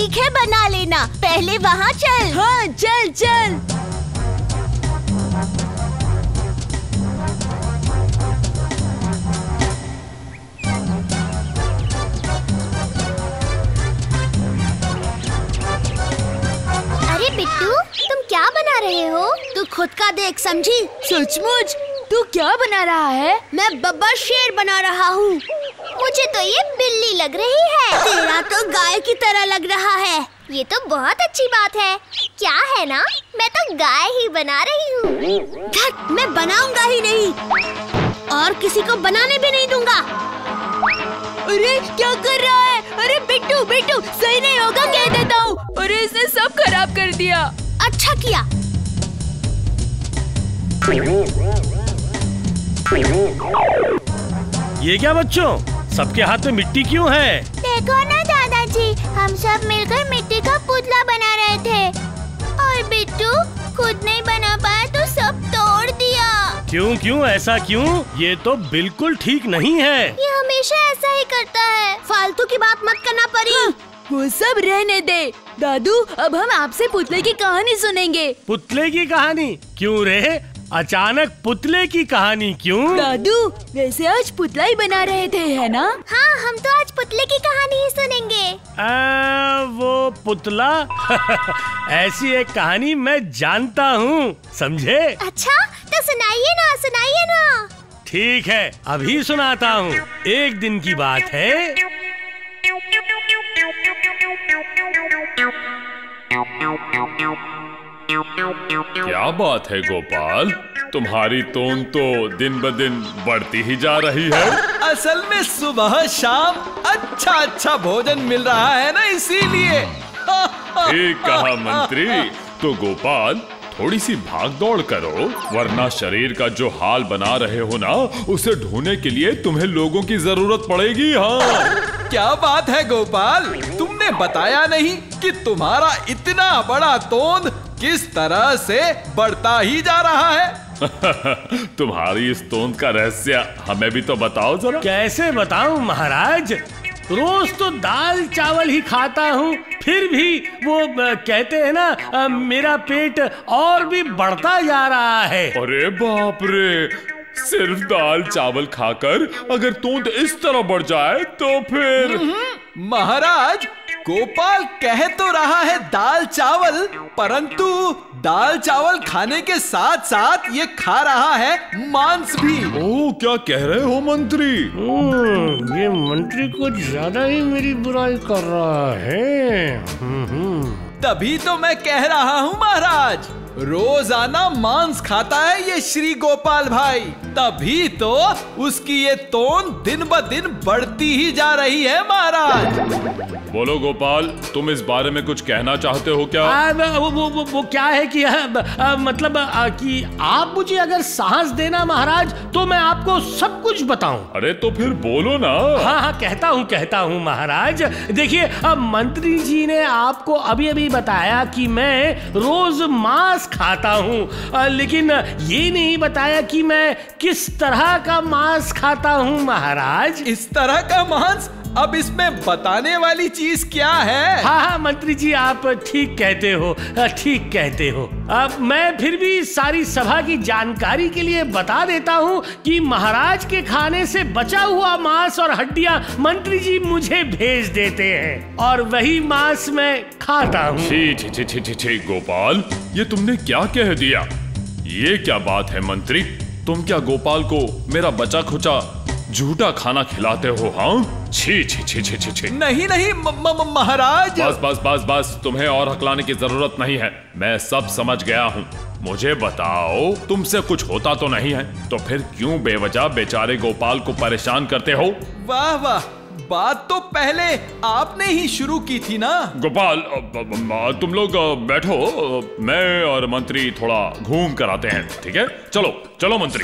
ठीक है, बना लेना। पहले वहाँ चल। हाँ, चल चल। अरे बिट्टू, तुम क्या बना रहे हो? तू खुद का देख, समझी? सचमुच? तू क्या बना रहा है? मैं बब्बर शेर बना रहा हूँ। मुझे तो ये बिल्ली लग रही है। तेरा तो गाय की तरह लग रहा है। ये तो बहुत अच्छी बात है। क्या है ना, मैं तो गाय ही बना रही हूँ। धत, मैं बनाऊंगा ही नहीं और किसी को बनाने भी नहीं दूंगा। अरे क्या कर रहा है? अरे बिट्टू बिट्टू, सही नहीं होगा, कह देता हूँ। अरे इसने सब खराब कर दिया। अच्छा किया। ये क्या बच्चों, सबके हाथ में मिट्टी क्यों है? देखो ना दादाजी, हम सब मिलकर मिट्टी का पुतला बना रहे थे और बिट्टू खुद नहीं बना पाया तो सब तोड़ दिया। क्यों ऐसा क्यों? ये तो बिल्कुल ठीक नहीं है। ये हमेशा ऐसा ही करता है। फालतू की बात मत करना परी। हाँ, वो सब रहने दे। दादू, अब हम आपसे पुतले की कहानी सुनेंगे। पुतले की कहानी? क्यों रे, अचानक पुतले की कहानी क्यों? दादू, वैसे आज पुतला ही बना रहे थे, है ना? हाँ, हम तो आज पुतले की कहानी ही सुनेंगे। वो पुतला ऐसी एक कहानी मैं जानता हूँ, समझे? अच्छा, तो सुनाइए ना, सुनाइए ना। ठीक है, अभी सुनाता हूँ। एक दिन की बात है। क्या बात है गोपाल, तुम्हारी तोन तो दिन ब दिन बढ़ती ही जा रही है। असल में सुबह शाम अच्छा भोजन मिल रहा है ना, इसीलिए। ठीक कहा मंत्री। तो गोपाल, थोड़ी सी भाग दौड़ करो, वरना शरीर का जो हाल बना रहे हो ना, उसे ढूंढने के लिए तुम्हें लोगों की जरूरत पड़ेगी। हाँ, क्या बात है गोपाल, तुमने बताया नहीं कि तुम्हारा इतना बड़ा तोंद किस तरह से बढ़ता ही जा रहा है। तुम्हारी इस तोंद का रहस्य हमें भी तो बताओ जरा। कैसे बताऊं महाराज, रोज तो दाल चावल ही खाता हूँ, फिर भी वो कहते हैं ना, मेरा पेट और भी बढ़ता जा रहा है। अरे बाप रे, सिर्फ दाल चावल खाकर अगर तोंद इस तरह बढ़ जाए तो फिर। महाराज, गोपाल कह तो रहा है दाल चावल, परंतु दाल चावल खाने के साथ साथ ये खा रहा है मांस भी। ओह, क्या कह रहे हो मंत्री? ये मंत्री कुछ ज्यादा ही मेरी बुराई कर रहा है। तभी तो मैं कह रहा हूँ महाराज, रोजाना मांस खाता है ये श्री गोपाल भाई, तभी तो उसकी ये तोन दिन ब दिन बढ़ती ही जा रही है महाराज। बोलो गोपाल, तुम इस बारे में कुछ कहना चाहते हो क्या? वो क्या है कि मतलब कि आप मुझे अगर साहस देना महाराज, तो मैं आपको सब कुछ बताऊं। अरे तो फिर बोलो ना। हाँ, कहता हूँ महाराज। देखिए, अब मंत्री जी ने आपको अभी अभी बताया कि मैं रोज मांस खाता हूँ, लेकिन ये नहीं बताया कि मैं किस तरह का मांस खाता हूँ महाराज। इस तरह का मांस? अब इसमें बताने वाली चीज क्या है? हाँ, मंत्री जी, आप ठीक कहते हो। अब मैं फिर भी सारी सभा की जानकारी के लिए बता देता हूँ कि महाराज के खाने से बचा हुआ मांस और हड्डियां मंत्री जी मुझे भेज देते हैं और वही मांस मैं खाता हूँ। छी गोपाल, ये तुमने क्या कह दिया? ये क्या बात है मंत्री, तुम क्या गोपाल को मेरा बचा खुचा झूठा खाना खिलाते हो? हाँ, छी। नहीं महाराज। बस, तुम्हें और हकलाने की जरूरत नहीं है, मैं सब समझ गया हूँ। मुझे बताओ, तुमसे कुछ होता तो नहीं है, तो फिर क्यों बेवजह बेचारे गोपाल को परेशान करते हो? वाह, बात तो पहले आपने ही शुरू की थी ना। गोपाल, तुम लोग बैठो, मैं और मंत्री थोड़ा घूम कर आते हैं, ठीक है? चलो मंत्री।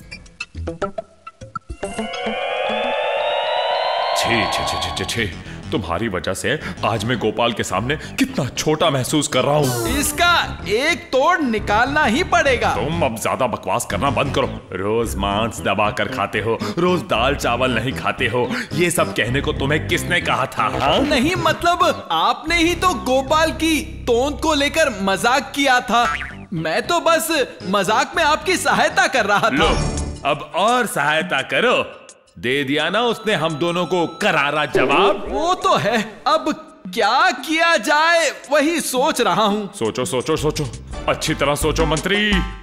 छी, तुम्हारी वजह से आज मैं गोपाल के सामने कितना छोटा महसूस कर रहा हूँ। इसका एक तोड़ निकालना ही पड़ेगा। तुम अब ज्यादा बकवास करना बंद करो। रोज मांस दबा कर खाते हो, रोज दाल चावल नहीं खाते हो, ये सब कहने को तुम्हें किसने कहा था? हाँ? नहीं मतलब आपने ही तो गोपाल की तोंद को लेकर मजाक किया था। मैं तो बस मजाक में आपकी सहायता कर रहा था। लो, अब और सहायता करो। दे दिया ना उसने हम दोनों को करारा जवाब। वो तो है, अब क्या किया जाए वही सोच रहा हूँ। सोचो सोचो सोचो, अच्छी तरह सोचो मंत्री।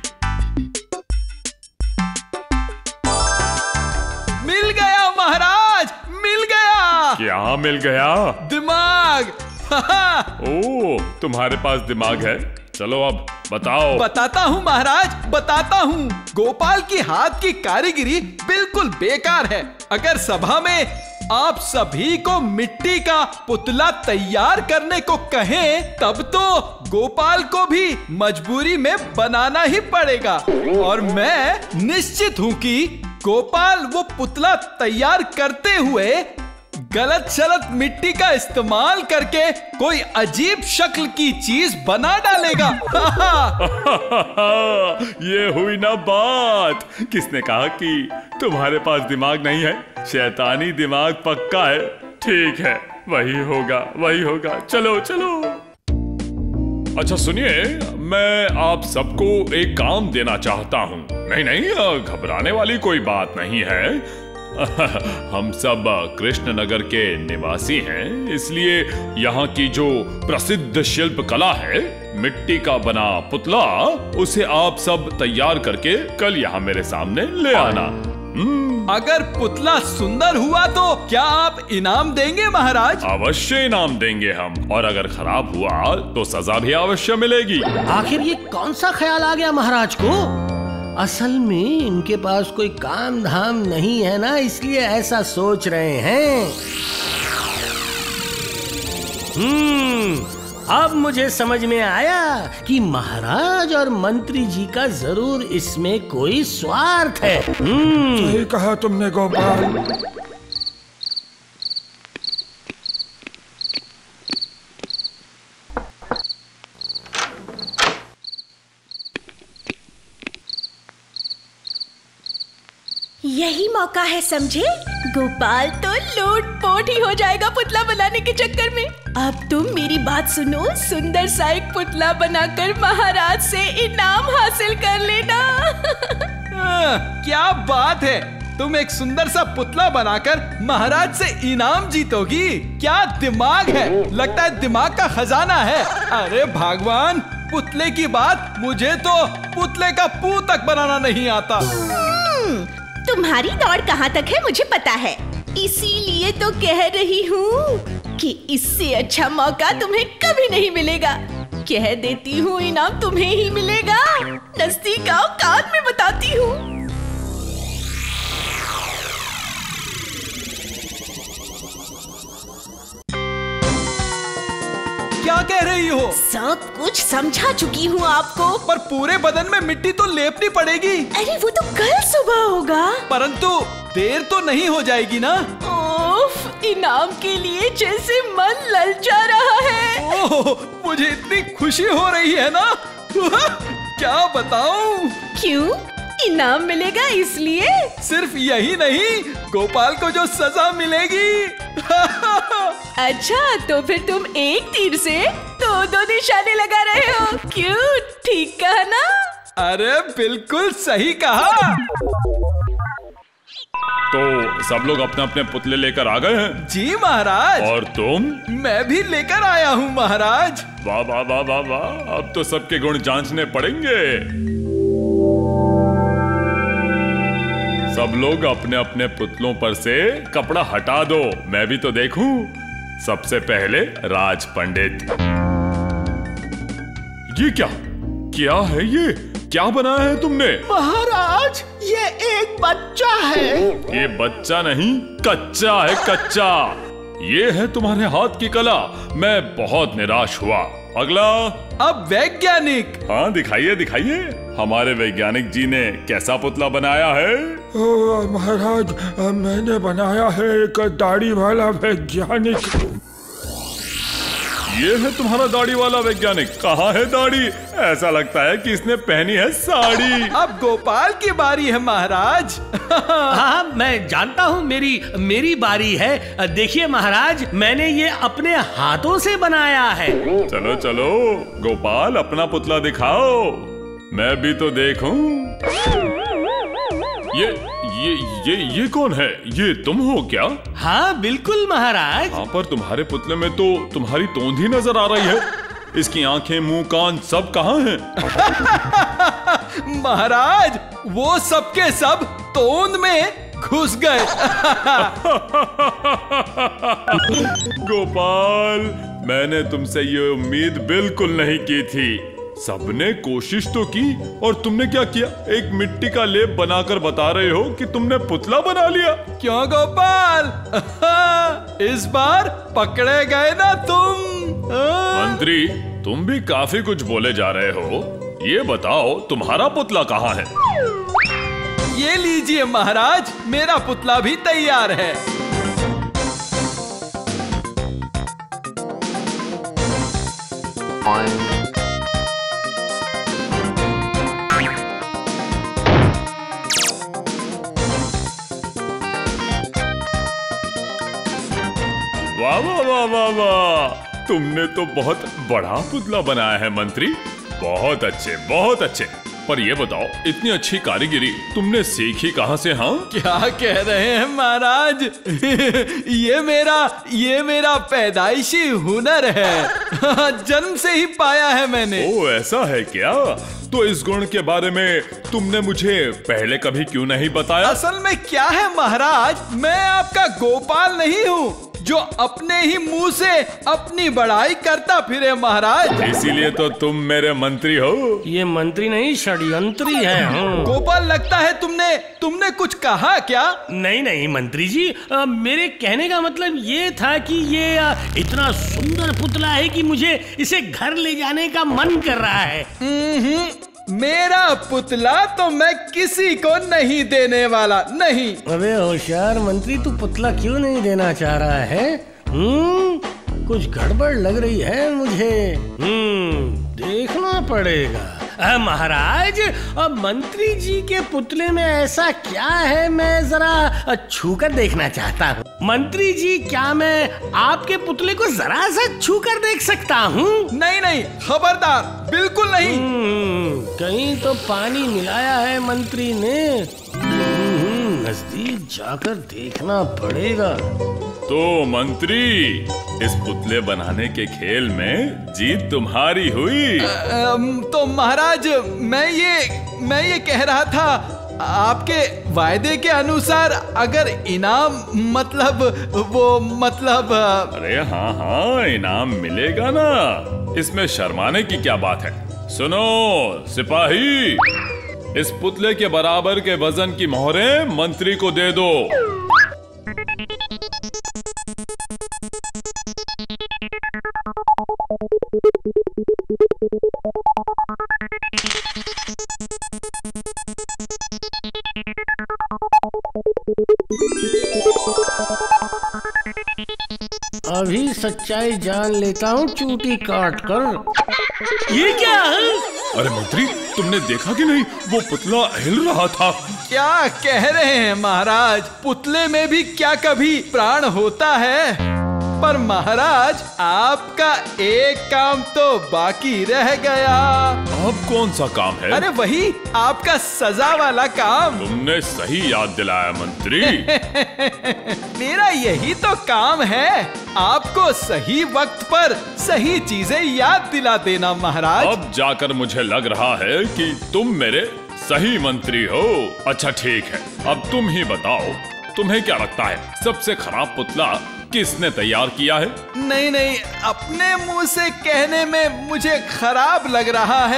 मिल गया महाराज, मिल गया। क्या मिल गया? दिमाग। ओ, तुम्हारे पास दिमाग है? चलो अब बताओ। बताता हूँ महाराज, बताता हूँ। गोपाल की हाथ की कारीगरी बिल्कुल बेकार है। अगर सभा में आप सभी को मिट्टी का पुतला तैयार करने को कहें, तब तो गोपाल को भी मजबूरी में बनाना ही पड़ेगा। और मैं निश्चित हूँ कि गोपाल वो पुतला तैयार करते हुए गलत शलत मिट्टी का इस्तेमाल करके कोई अजीब शक्ल की चीज बना डालेगा। ये हुई ना बात। किसने कहा कि तुम्हारे पास दिमाग नहीं है? शैतानी दिमाग पक्का है। ठीक है, वही होगा, वही होगा। चलो चलो। अच्छा सुनिए, मैं आप सबको एक काम देना चाहता हूँ। नहीं नहीं, घबराने वाली कोई बात नहीं है। हम सब कृष्णनगर के निवासी हैं, इसलिए यहाँ की जो प्रसिद्ध शिल्प कला है, मिट्टी का बना पुतला, उसे आप सब तैयार करके कल यहाँ मेरे सामने ले आना। अगर पुतला सुंदर हुआ तो क्या आप इनाम देंगे महाराज? अवश्य इनाम देंगे हम, और अगर खराब हुआ तो सजा भी अवश्य मिलेगी। आखिर ये कौन सा ख्याल आ गया महाराज को? असल में इनके पास कोई काम धाम नहीं है ना, इसलिए ऐसा सोच रहे हैं। अब मुझे समझ में आया कि महाराज और मंत्री जी का जरूर इसमें कोई स्वार्थ है। सही कहा तुमने गोपाल। यही मौका है समझे। गोपाल तो लोटपोट ही हो जाएगा पुतला बनाने के चक्कर में। अब तुम मेरी बात सुनो, सुंदर सा एक पुतला बनाकर महाराज से इनाम हासिल कर लेना। क्या बात है, तुम एक सुंदर सा पुतला बनाकर महाराज से इनाम जीतोगी। क्या दिमाग है, लगता है दिमाग का खजाना है। अरे भगवान, पुतले की बात, मुझे तो पुतले का पू तक बनाना नहीं आता। तुम्हारी दौड़ कहाँ तक है मुझे पता है, इसीलिए तो कह रही हूँ कि इससे अच्छा मौका तुम्हें कभी नहीं मिलेगा। कह देती हूँ इनाम तुम्हें ही मिलेगा। नजदीक आओ, कान में बताती हूँ। क्या कह रही हो? सब कुछ समझा चुकी हूँ आपको। पर पूरे बदन में मिट्टी तो लेपनी पड़ेगी। अरे वो तो कल सुबह होगा। परंतु देर तो नहीं हो जाएगी ना? ओफ, इनाम के लिए जैसे मन ललचा रहा है। ओह, मुझे इतनी खुशी हो रही है ना। क्या बताऊं? क्यों? इनाम मिलेगा इसलिए? सिर्फ यही नहीं, गोपाल को जो सजा मिलेगी। अच्छा, तो फिर तुम एक तीर से दो निशाने लगा रहे हो। क्यों, ठीक कहा ना? अरे बिल्कुल सही कहा। तो सब लोग अपने अपने पुतले लेकर आ गए हैं? जी महाराज। और तुम? मैं भी लेकर आया हूँ महाराज। वाह वाह वाह वाह वाह, अब तो सबके गुण जांचने पड़ेंगे। सब लोग अपने अपने पुतलों पर से कपड़ा हटा दो, मैं भी तो देखूं। सबसे पहले राज पंडित। ये क्या क्या है? ये क्या बनाया है तुमने? महाराज, ये एक बच्चा है। ये बच्चा नहीं, कच्चा है, कच्चा। ये है तुम्हारे हाथ की कला। मैं बहुत निराश हुआ। अगला। अब वैज्ञानिक। हाँ, दिखाइए दिखाइए। हमारे वैज्ञानिक जी ने कैसा पुतला बनाया है? महाराज, मैंने बनाया है एक दाढ़ी वाला वैज्ञानिक। ये है तुम्हारा दाढ़ी वाला वैज्ञानिक? कहाँ है दाढ़ी? ऐसा लगता है कि इसने पहनी है साड़ी। अब गोपाल की बारी है महाराज। हाँ, मैं जानता हूँ मेरी बारी है। देखिए महाराज, मैंने ये अपने हाथों से बनाया है। चलो चलो गोपाल, अपना पुतला दिखाओ, मैं भी तो देखूं। ये कौन है? ये तुम हो क्या? हाँ बिल्कुल महाराज। हाँ, पर तुम्हारे पुतले में तो तुम्हारी तोंद ही नजर आ रही है। इसकी आंखें, मुंह, कान सब कहाँ हैं? महाराज, वो सब के सब तोंद में घुस गए। गोपाल, मैंने तुमसे ये उम्मीद बिल्कुल नहीं की थी। सबने कोशिश तो की और तुमने क्या किया? एक मिट्टी का लेप बनाकर बता रहे हो कि तुमने पुतला बना लिया। क्यों गोपाल? इस बार पकड़े गए ना तुम। मंत्री, तुम भी काफी कुछ बोले जा रहे हो। ये बताओ, तुम्हारा पुतला कहाँ है? ये लीजिए महाराज, मेरा पुतला भी तैयार है। वाह वाह वाह वाह वाह, तुमने तो बहुत बड़ा पुतला बनाया है मंत्री। बहुत अच्छे, बहुत अच्छे। पर ये बताओ, इतनी अच्छी कारीगिरी तुमने सीखी कहाँ से? हाँ, क्या कह रहे हैं महाराज? ये मेरा पैदाइशी हुनर है। जन्म से ही पाया है मैंने। ओ, ऐसा है क्या? तो इस गुण के बारे में तुमने मुझे पहले कभी क्यों नहीं बताया? असल में क्या है महाराज, मैं आपका गोपाल नहीं हूँ जो अपने ही मुंह से अपनी बड़ाई करता फिरे महाराज। इसीलिए तो तुम मेरे मंत्री हो। ये मंत्री नहीं, षड्यंत्री है। गोपाल, लगता है तुमने कुछ कहा क्या? नहीं मंत्री जी, मेरे कहने का मतलब ये था कि ये इतना सुंदर पुतला है कि मुझे इसे घर ले जाने का मन कर रहा है। मेरा पुतला तो मैं किसी को नहीं देने वाला, नहीं। अबे होशियार मंत्री, तू पुतला क्यों नहीं देना चाह रहा है? कुछ गड़बड़ लग रही है मुझे। देखना पड़ेगा। महाराज, अब मंत्री जी के पुतले में ऐसा क्या है, मैं जरा छू कर देखना चाहता हूँ। मंत्री जी, क्या मैं आपके पुतले को जरा सा छू कर देख सकता हूँ? नहीं, खबरदार, बिल्कुल नहीं। कहीं तो पानी मिलाया है मंत्री ने। नजदीक जाकर देखना पड़ेगा। तो मंत्री, इस पुतले बनाने के खेल में जीत तुम्हारी हुई। तो महाराज, मैं ये कह रहा था, आपके वायदे के अनुसार अगर इनाम मतलब। अरे हाँ, इनाम मिलेगा ना, इसमें शर्माने की क्या बात है। सुनो सिपाही, इस पुतले के बराबर के वजन की मोहरें मंत्री को दे दो। अभी सच्चाई जान लेता हूँ चूटी काट कर। ये क्या है? अरे मंत्री, तुमने देखा कि नहीं, वो पुतला हिल रहा था। क्या कह रहे हैं महाराज? पुतले में भी क्या कभी प्राण होता है? पर महाराज, आपका एक काम तो बाकी रह गया। अब कौन सा काम है? अरे वही आपका सजा वाला काम। तुमने सही याद दिलाया मंत्री। मेरा यही तो काम है, आपको सही वक्त पर सही चीजें याद दिला देना महाराज। अब जाकर मुझे लग रहा है कि तुम मेरे सही मंत्री हो। अच्छा ठीक है, अब तुम ही बताओ, तुम्हें क्या लगता है सबसे खराब पुतला किसने तैयार किया है? नहीं, अपने मुंह से कहने में मुझे खराब लग रहा है,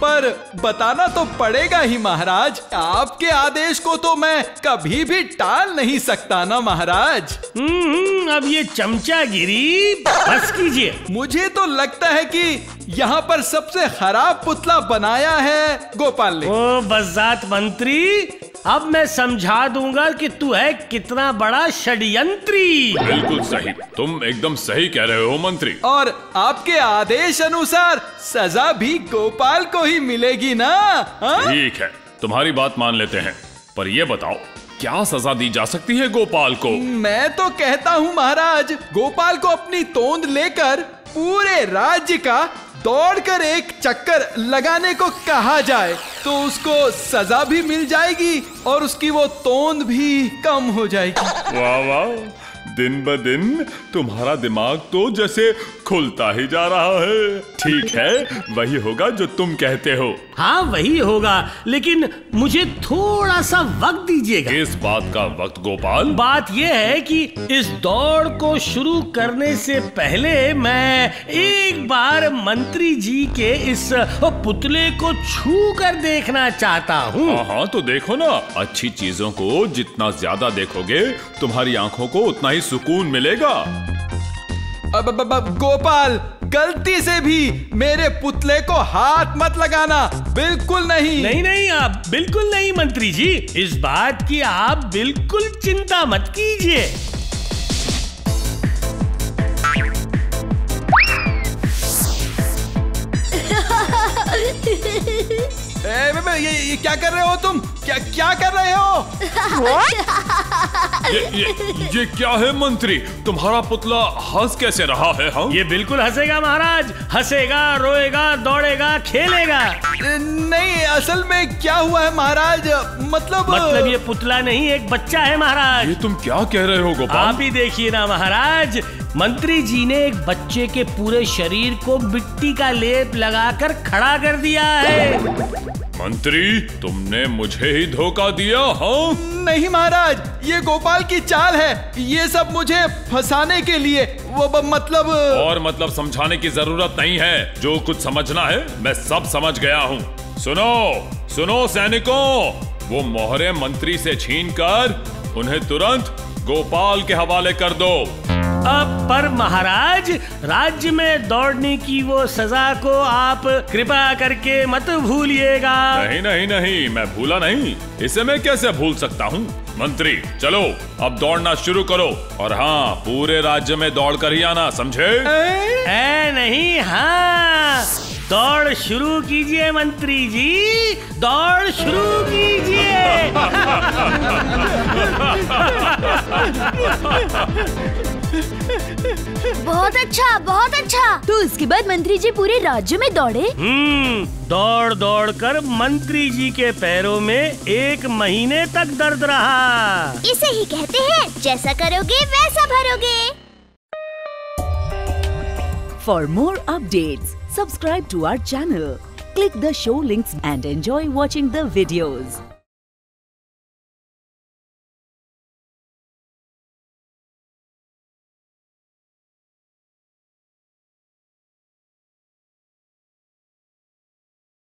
पर बताना तो पड़ेगा ही महाराज। आपके आदेश को तो मैं कभी भी टाल नहीं सकता ना महाराज। अब ये चमचागिरी बस कीजिए। मुझे तो लगता है कि यहाँ पर सबसे खराब पुतला बनाया है गोपाल ने। ओ बज़ात मंत्री, अब मैं समझा दूंगा कि तू है कितना बड़ा षड्यंत्री। बिल्कुल सही, तुम एकदम सही कह रहे हो मंत्री। और आपके आदेश अनुसार सजा भी गोपाल को ही मिलेगी ना? ठीक है, तुम्हारी बात मान लेते हैं, पर ये बताओ क्या सजा दी जा सकती है गोपाल को? मैं तो कहता हूँ महाराज, गोपाल को अपनी तोंद लेकर पूरे राज्य का दौड़कर एक चक्कर लगाने को कहा जाए तो उसको सजा भी मिल जाएगी और उसकी वो तोंद भी कम हो जाएगी। वाह वाह, दिन ब दिन तुम्हारा दिमाग तो जैसे खुलता ही जा रहा है। ठीक है, वही होगा जो तुम कहते हो। हाँ वही होगा, लेकिन मुझे थोड़ा सा वक्त दीजिएगा। किस बात का वक्त गोपाल? बात यह है कि इस दौड़ को शुरू करने से पहले मैं एक बार मंत्री जी के इस पुतले को छू कर देखना चाहता हूँ। हाँ तो देखो ना, अच्छी चीजों को जितना ज्यादा देखोगे तुम्हारी आंखों को उतना ही सुकून मिलेगा। अब गोपाल, गलती से भी मेरे पुतले को हाथ मत लगाना, बिल्कुल नहीं। नहीं, आप बिल्कुल नहीं मंत्री जी, इस बात की आप बिल्कुल चिंता मत कीजिए। ये क्या कर रहे हो तुम? क्या कर रहे हो? ये क्या है मंत्री? तुम्हारा पुतला हंस कैसे रहा है? हाँ? ये बिल्कुल हंसेगा महाराज, हंसेगा, रोएगा, दौड़ेगा, खेलेगा। नहीं, असल में क्या हुआ है महाराज, मतलब ये पुतला नहीं, एक बच्चा है महाराज। ये तुम क्या कह रहे हो गोपाल? आप ही देखिए ना महाराज, मंत्री जी ने एक बच्चे के पूरे शरीर को मिट्टी का लेप लगाकर खड़ा कर दिया है। मंत्री, तुमने मुझे ही धोखा दिया। हाँ? नहीं महाराज, ये गोपाल की चाल है, ये सब मुझे फंसाने के लिए। वो मतलब समझाने की जरूरत नहीं है, जो कुछ समझना है मैं सब समझ गया हूँ। सुनो सैनिकों, वो मोहरे मंत्री से छीनकर उन्हें तुरंत गोपाल के हवाले कर दो। पर महाराज, राज्य में दौड़ने की वो सजा को आप कृपा करके मत भूलिएगा। नहीं, मैं भूला नहीं, इसे मैं कैसे भूल सकता हूँ। मंत्री चलो अब दौड़ना शुरू करो, और हाँ, पूरे राज्य में दौड़ कर ही आना, समझे? नहीं, हाँ, दौड़ शुरू कीजिए मंत्री जी, दौड़ शुरू कीजिए। बहुत अच्छा। तो उसके बाद मंत्री जी पूरे राज्य में दौड़े? दौड़ कर मंत्री जी के पैरों में 1 महीने तक दर्द रहा। इसे ही कहते हैं, जैसा करोगे वैसा भरोगे। For more updates, subscribe to our channel, click the show links and enjoy watching the videos.